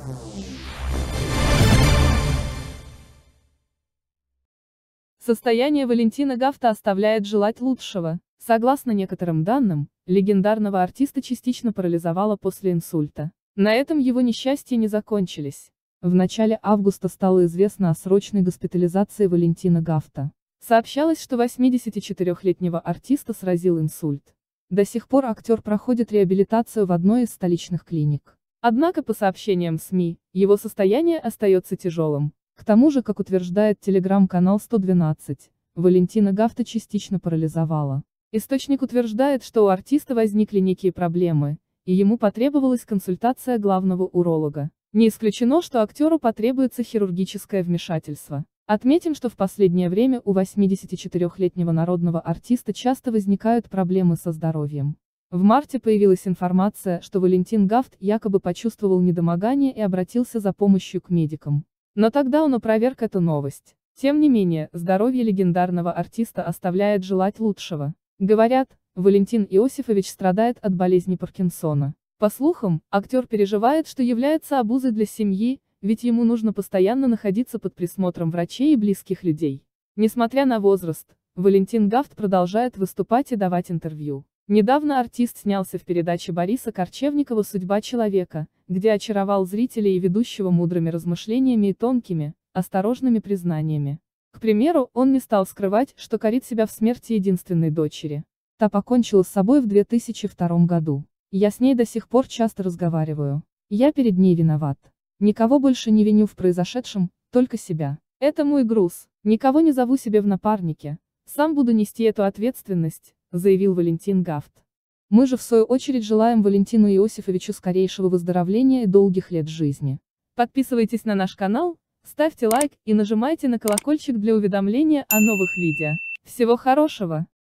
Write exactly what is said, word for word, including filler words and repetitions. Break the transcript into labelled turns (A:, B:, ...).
A: Состояние Валентина Гафта оставляет желать лучшего. Согласно некоторым данным, легендарного артиста частично парализовало после инсульта. На этом его несчастья не закончились. В начале августа стало известно о срочной госпитализации Валентина Гафта. Сообщалось, что восьмидесятичетырёхлетнего артиста сразил инсульт. До сих пор актер проходит реабилитацию в одной из столичных клиник. Однако, по сообщениям СМИ, его состояние остается тяжелым. К тому же, как утверждает телеграм-канал сто двенадцать, Валентина Гафта частично парализовало. Источник утверждает, что у артиста возникли некие проблемы, и ему потребовалась консультация главного уролога. Не исключено, что актеру потребуется хирургическое вмешательство. Отметим, что в последнее время у восьмидесятичетырёхлетнего народного артиста часто возникают проблемы со здоровьем. В марте появилась информация, что Валентин Гафт якобы почувствовал недомогание и обратился за помощью к медикам. Но тогда он опроверг эту новость. Тем не менее, здоровье легендарного артиста оставляет желать лучшего. Говорят, Валентин Иосифович страдает от болезни Паркинсона. По слухам, актер переживает, что является обузой для семьи, ведь ему нужно постоянно находиться под присмотром врачей и близких людей. Несмотря на возраст, Валентин Гафт продолжает выступать и давать интервью. Недавно артист снялся в передаче Бориса Корчевникова «Судьба человека», где очаровал зрителей и ведущего мудрыми размышлениями и тонкими, осторожными признаниями. К примеру, он не стал скрывать, что корит себя в смерти единственной дочери. Та покончила с собой в две тысячи втором году. Я с ней до сих пор часто разговариваю. Я перед ней виноват. Никого больше не виню в произошедшем, только себя. Это мой груз. Никого не зову себе в напарнике. Сам буду нести эту ответственность, заявил Валентин Гафт. Мы же в свою очередь желаем Валентину Иосифовичу скорейшего выздоровления и долгих лет жизни. Подписывайтесь на наш канал, ставьте лайк и нажимайте на колокольчик для уведомления о новых видео. Всего хорошего!